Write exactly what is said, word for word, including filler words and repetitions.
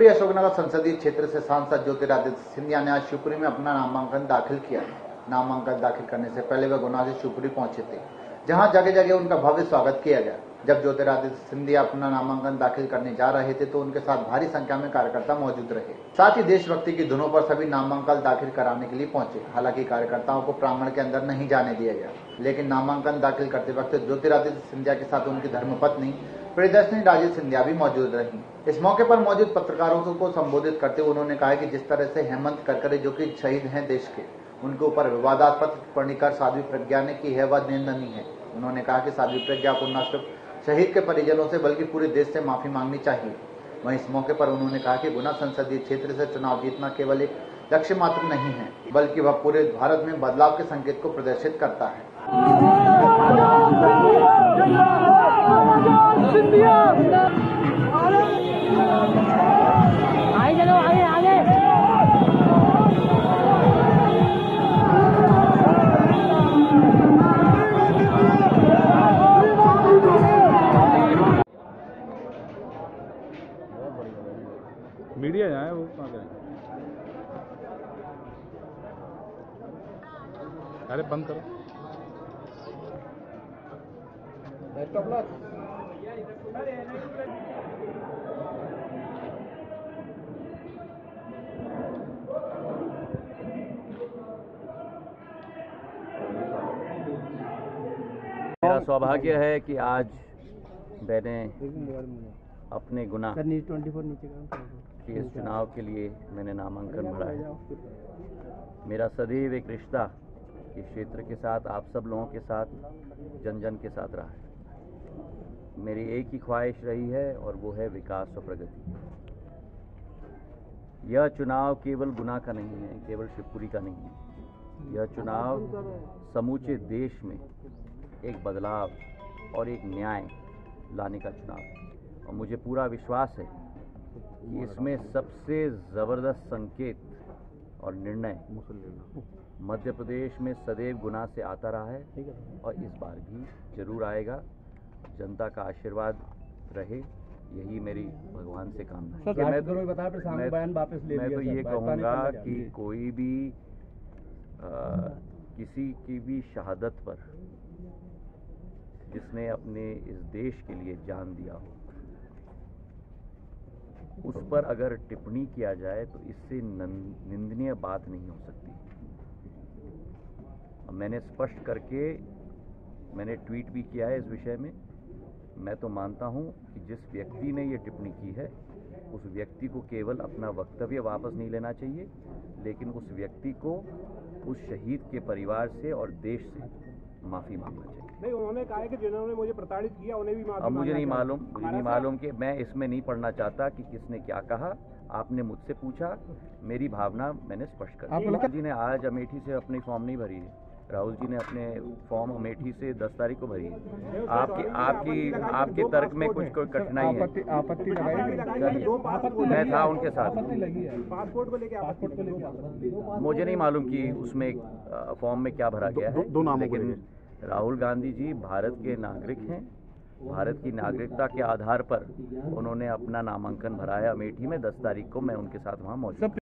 शिवपुरी अशोकनगर संसदीय क्षेत्र से सांसद ज्योतिरादित्य सिंधिया ने आज शिवपुरी में अपना नामांकन दाखिल किया। नामांकन दाखिल करने से पहले वे गुना से शिवपुरी पहुंचे थे, जहां जगह जगह उनका भव्य स्वागत किया गया। जब ज्योतिरादित्य सिंधिया अपना नामांकन दाखिल करने जा रहे थे तो उनके साथ भारी संख्या में कार्यकर्ता मौजूद रहे। साथ ही देशभक्ति की धुनों पर सभी नामांकन दाखिल कराने के लिए पहुंचे। हालांकि कार्यकर्ताओं को प्रांगण के अंदर नहीं जाने दिया गया, लेकिन नामांकन दाखिल करते वक्त ज्योतिरादित्य सिंधिया के साथ उनकी धर्मपत्नी प्रियदर्शनी राजे सिंधिया भी मौजूद रही। इस मौके पर मौजूद पत्रकारों को संबोधित करते हुए उन्होंने कहा कि जिस तरह से हेमंत करकरे, जो कि शहीद हैं देश के, उनके ऊपर विवादास्पद टिप्पणी कर साध्वी प्रज्ञा ने की है, वह निंदनीय है। उन्होंने कहा कि साध्वी प्रज्ञा को न सिर्फ शहीद के परिजनों से बल्कि पूरे देश से माफी मांगनी चाहिए। वहीं इस मौके पर उन्होंने कहा कि गुना संसदीय क्षेत्र से चुनाव जीतना केवल एक लक्ष्य मात्र नहीं है, बल्कि वह पूरे भारत में बदलाव के संकेत को प्रदर्शित करता है। मीडिया यहाँ है, वो कहाँ करें? अरे बंद करो। मेरा सौभाग्य है कि आज मैंने अपने गुना के इस चुनाव के लिए मैंने नामांकन भरा है। मेरा सदैव एक रिश्ता इस क्षेत्र के साथ, आप सब लोगों के साथ, जन जन के साथ रहा है। मेरी एक ही ख्वाहिश रही है और वो है विकास और प्रगति। यह चुनाव केवल गुना का नहीं है, केवल शिवपुरी का नहीं है। यह चुनाव समूचे देश में एक बदलाव और एक न्याय लाने का चुनाव है। और मुझे पूरा विश्वास है कि इसमें सबसे ज़बरदस्त संकेत और निर्णय मध्य प्रदेश में सदैव गुना से आता रहा है और इस बार भी जरूर आएगा। जनता का आशीर्वाद रहे, यही मेरी भगवान से कामना है। सर, मैं तो, मैं, मैं, मैं तो ये कहूँगा कि कोई भी आ, किसी की भी शहादत पर जिसने अपने इस देश के लिए जान दिया हो, उस पर अगर टिप्पणी किया जाए तो इससे निंदनीय बात नहीं हो सकती। मैंने स्पष्ट करके मैंने ट्वीट भी किया है इस विषय में। मैं तो मानता हूं कि जिस व्यक्ति ने ये टिप्पणी की है उस व्यक्ति को केवल अपना वक्तव्य वापस नहीं लेना चाहिए, लेकिन उस व्यक्ति को उस शहीद के परिवार से और देश से माफी मांगना चाहिए। नहीं, उन्होंने कहा है कि जिन्होंने मुझे प्रताड़ित किया उन्हें भी माफी। अब मुझे नहीं मालूम मुझे नहीं मालूम कि मैं इसमें नहीं पढ़ना चाहता कि किसने क्या कहा। आपने मुझसे पूछा, मेरी भावना मैंने स्पष्ट कर दी। राहुल जी ने आज अमेठी से अपनी फॉर्म नहीं भरी है। राहुल जी ने अपने फॉर्म अमेठी से दस तारीख को भरी है। आपकी आपकी आपके तर्क में कुछ कोई कठिनाई है? आपत्ति लगाई, मैं था उनके साथ। पासपोर्ट को लेकर मुझे नहीं मालूम कि उसमें फॉर्म में क्या भरा गया है, लेकिन राहुल गांधी जी भारत के नागरिक हैं। भारत की नागरिकता के आधार पर उन्होंने अपना नामांकन भरा है अमेठी में। दस तारीख को मैं उनके साथ वहाँ मौजूद।